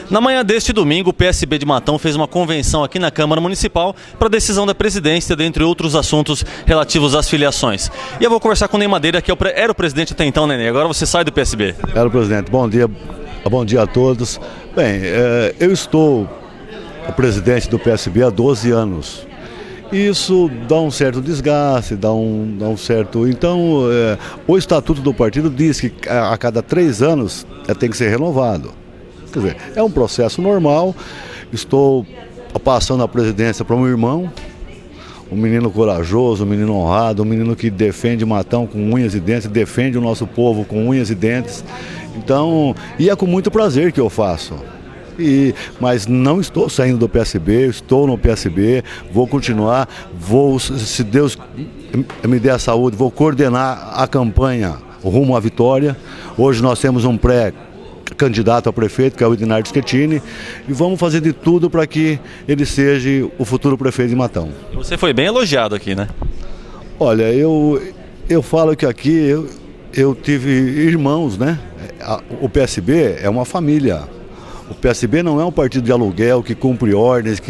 Na manhã deste domingo, o PSB de Matão fez uma convenção aqui na Câmara Municipal para a decisão da presidência, dentre outros assuntos relativos às filiações. E eu vou conversar com o Ney Madeira, que era o presidente até então, né, Ney? Agora você sai do PSB. Era o presidente. Bom dia a todos. Bem, eu estou o presidente do PSB há 12 anos. Isso dá um certo desgaste, dá um certo... Então, o estatuto do partido diz que a cada 3 anos tem que ser renovado. Quer dizer, é um processo normal. Estou passando a presidência para o meu irmão, um menino corajoso, um menino honrado, um menino que defende Matão com unhas e dentes, defende o nosso povo com unhas e dentes. Então, e é com muito prazer que eu faço. Mas não estou saindo do PSB, estou no PSB, vou continuar, se Deus me der a saúde, vou coordenar a campanha rumo à vitória. Hoje nós temos um pré-candidato a prefeito, que é o Edinardo Schettini, e vamos fazer de tudo para que ele seja o futuro prefeito de Matão. Você foi bem elogiado aqui, né? Olha, eu falo que aqui eu tive irmãos, né? O PSB é uma família. O PSB não é um partido de aluguel que cumpre ordens,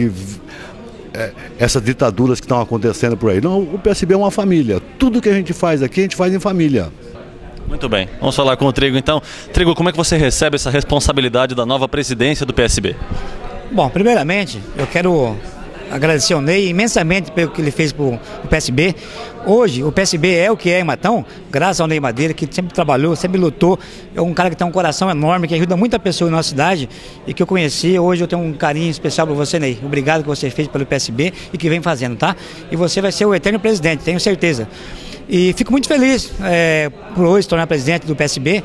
essas ditaduras que estão acontecendo por aí. Não, o PSB é uma família. Tudo que a gente faz aqui, a gente faz em família. Muito bem. Vamos falar com o Trigo, então. Trigo, como é que você recebe essa responsabilidade da nova presidência do PSB? Bom, primeiramente, eu quero agradecer ao Ney imensamente pelo que ele fez para o PSB. Hoje, o PSB é o que é em Matão, graças ao Ney Madeira, que sempre trabalhou, sempre lutou. É um cara que tem um coração enorme, que ajuda muita pessoa em nossa cidade e que eu conheci. Hoje eu tenho um carinho especial por você, Ney. Obrigado que você fez pelo PSB e que vem fazendo, tá? E você vai ser o eterno presidente, tenho certeza. E fico muito feliz por hoje se tornar presidente do PSB,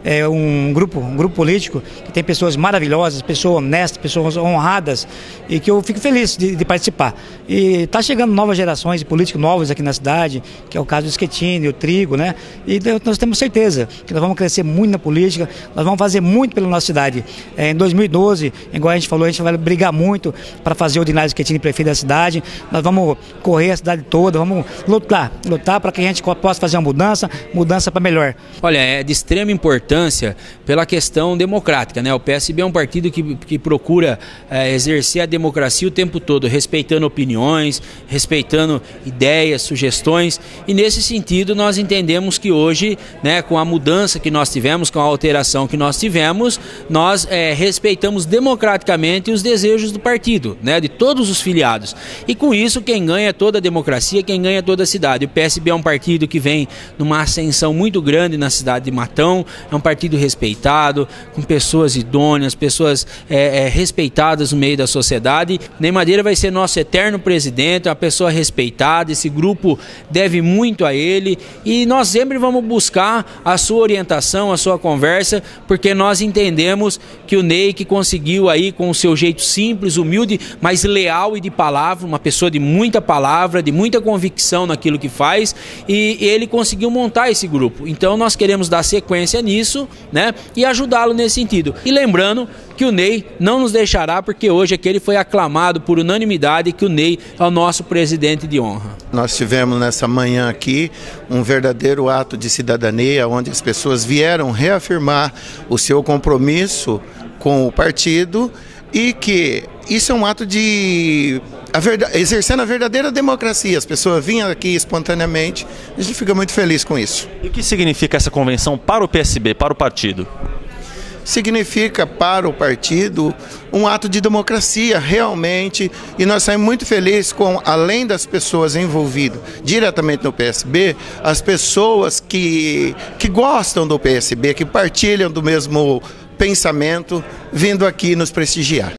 um grupo político que tem pessoas maravilhosas, pessoas honestas, pessoas honradas, e que eu fico feliz de participar. E está chegando novas gerações de políticos novos aqui na cidade, que é o caso do Schettini, o Trigo, né? E nós temos certeza que nós vamos crescer muito na política, nós vamos fazer muito pela nossa cidade. Em 2012, igual a gente falou, a gente vai brigar muito para fazer o Edinardo Schettini prefeito da cidade. Nós vamos correr a cidade toda, vamos lutar para que a gente possa fazer uma mudança para melhor. Olha, é de extrema importância pela questão democrática, né? O PSB é um partido que procura exercer a democracia o tempo todo, respeitando opiniões, respeitando ideias, sugestões, e nesse sentido nós entendemos que hoje, né, com a mudança que nós tivemos, com a alteração que nós tivemos, nós respeitamos democraticamente os desejos do partido, né, de todos os filiados, e com isso quem ganha toda a democracia, quem ganha toda a cidade. O PSB é um partido que vem numa ascensão muito grande na cidade de Matão, é um partido respeitado, com pessoas idôneas, pessoas respeitadas no meio da sociedade. Ney Madeira vai ser nosso eterno presidente, uma pessoa respeitada, esse grupo deve muito a ele e nós sempre vamos buscar a sua orientação, a sua conversa, porque nós entendemos que o Ney, que conseguiu aí com o seu jeito simples, humilde, mas leal e de palavra, uma pessoa de muita palavra, de muita convicção naquilo que faz, e ele conseguiu montar esse grupo. Então nós queremos dar sequência nisso, né, e ajudá-lo nesse sentido. E lembrando que o Ney não nos deixará, porque hoje aqui ele foi aclamado por unanimidade que o Ney é o nosso presidente de honra. Nós tivemos nessa manhã aqui um verdadeiro ato de cidadania, onde as pessoas vieram reafirmar o seu compromisso com o partido e que isso é um ato de exercendo a verdadeira democracia. As pessoas vinham aqui espontaneamente, a gente fica muito feliz com isso. E o que significa essa convenção para o PSB, para o partido? Significa para o partido um ato de democracia realmente, e nós saímos muito felizes com, além das pessoas envolvidas diretamente no PSB, as pessoas que gostam do PSB, que partilham do mesmo pensamento, vindo aqui nos prestigiar.